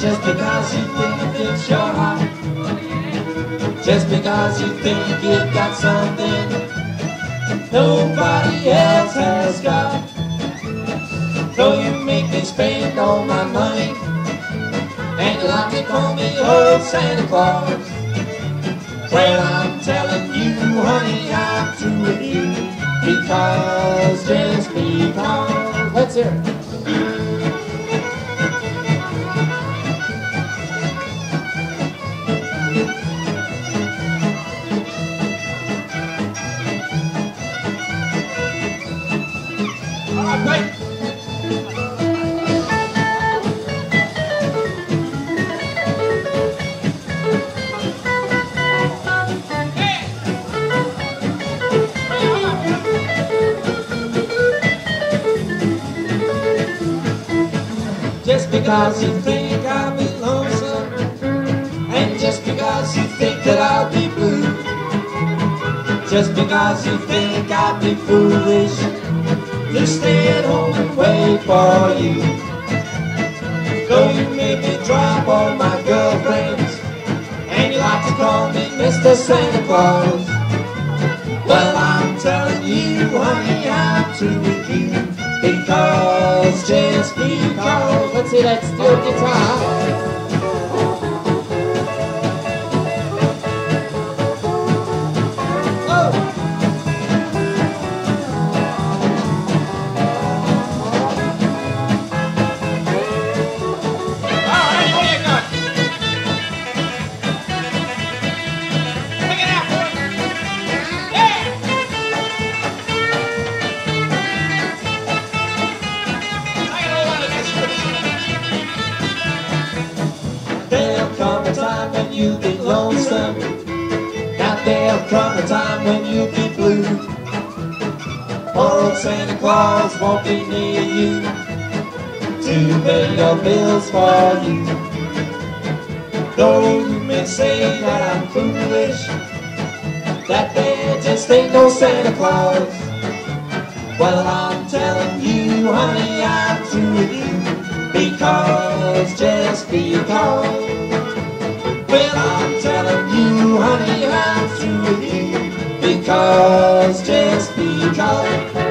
Just because you think it's your heart, just because you think you've got something nobody else has got. Though you make me spend all my money, and you like to call me old Santa Claus, well, I'm telling you, honey, I'm through with you. Because, just because. Let's hear it. Great. Just because you think I'll be lonesome, and just because you think that I'll be blue, just because you think I'll be foolish to stay at home and wait for you. Though you made me drop all my girlfriends, and you like to call me Mr. Santa Claus, well, I'm telling you, honey, I'm through with you. Because, just because. Let's see that steel guitar. Come a time when you get lonesome. Now there'll come a time when you'll be blue. Poor old Santa Claus won't be near you to pay your bills for you. Though you may say that I'm foolish, that there just ain't no Santa Claus, well, I'm telling you, honey, I'm through with you. Because, just because. Well, I'm telling you, honey, I'm through with you. Because, just because.